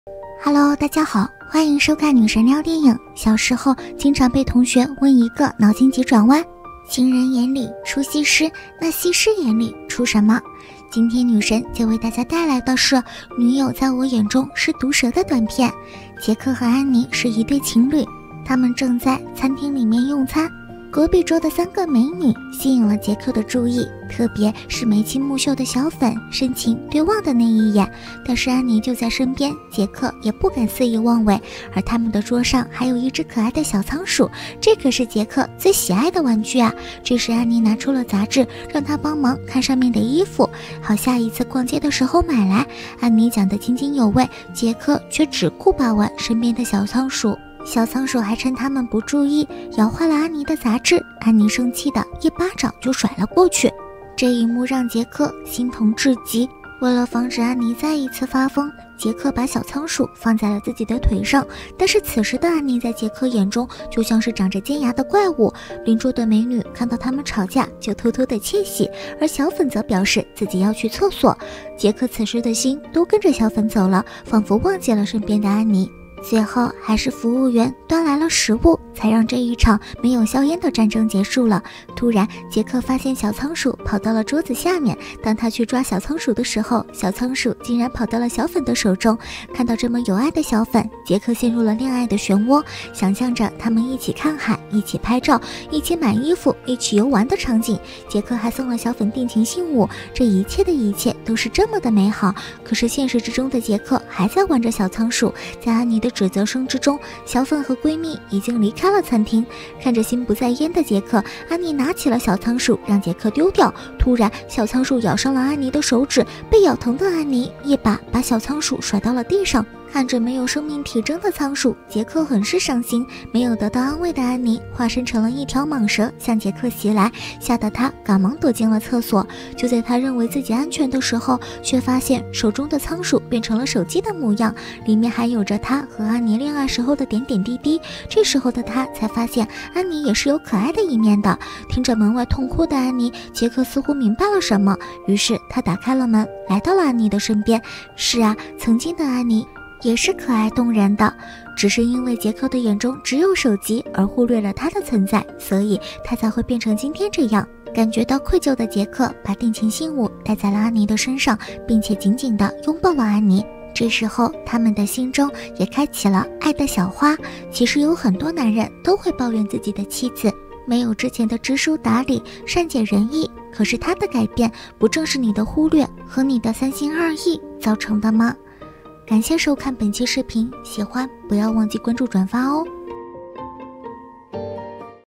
Hello， 大家好，欢迎收看女神聊电影。小时候经常被同学问一个脑筋急转弯：情人眼里出西施，那西施眼里出什么？今天女神就为大家带来的是《女友在我眼中是毒蛇》的短片。杰克和安妮是一对情侣，他们正在餐厅里面用餐。隔壁桌的3个美女吸引了杰克的注意，特别是眉清目秀的小粉深情对望的那一眼。但是安妮就在身边，杰克也不敢肆意妄为。而他们的桌上还有一只可爱的小仓鼠，这可是杰克最喜爱的玩具啊！这时安妮拿出了杂志，让他帮忙看上面的衣服，好下一次逛街的时候买来。安妮讲得津津有味，杰克却只顾把玩身边的小仓鼠。小仓鼠还趁他们不注意咬坏了安妮的杂志，安妮生气的一巴掌就甩了过去。这一幕让杰克心疼至极。为了防止安妮再一次发疯，杰克把小仓鼠放在了自己的腿上。但是此时的安妮在杰克眼中就像是长着尖牙的怪物。邻桌的美女看到他们吵架就偷偷的窃喜，而小粉则表示自己要去厕所。杰克此时的心都跟着小粉走了，仿佛忘记了身边的安妮。最后还是服务员端来了食物，才让这一场没有硝烟的战争结束了。突然杰克发现小仓鼠跑到了桌子下面，当他去抓小仓鼠的时候，小仓鼠竟然跑到了小粉的手中。看到这么有爱的小粉，杰克陷入了恋爱的漩涡，想象着他们一起看海，一起拍照，一起买衣服，一起游玩的场景。杰克还送了小粉定情信物，这一切的一切都是这么的美好。可是现实之中的杰克还在玩着小仓鼠。在安妮的指责声之中，小粉和闺蜜已经离开了餐厅。看着心不在焉的杰克，安妮拿起了小仓鼠让杰克丢掉。突然小仓鼠咬伤了安妮的手指，被咬疼的安妮一把把小仓鼠甩到了地上。看着没有生命体征的仓鼠，杰克很是伤心。没有得到安慰的安妮化身成了一条蟒蛇向杰克袭来，吓得他赶忙躲进了厕所。就在他认为自己安全的时候，却发现手中的仓鼠变成了手机的模样，里面还有着他和安妮恋爱时候的点点滴滴。这时候的他才发现安妮也是有可爱的一面的。听着门外痛哭的安妮，杰克似乎明白了什么，于是他打开了门，来到了安妮的身边。是啊，曾经的安妮也是可爱动人的，只是因为杰克的眼中只有手机而忽略了他的存在，所以他才会变成今天这样。感觉到愧疚的杰克把定情信物戴在了安妮的身上，并且紧紧地拥抱了安妮。这时候他们的心中也开启了爱的小花。其实有很多男人都会抱怨自己的妻子没有之前的知书达理、善解人意，可是他的改变不正是你的忽略和你的三心二意造成的吗？感谢收看本期视频，喜欢不要忘记关注转发哦。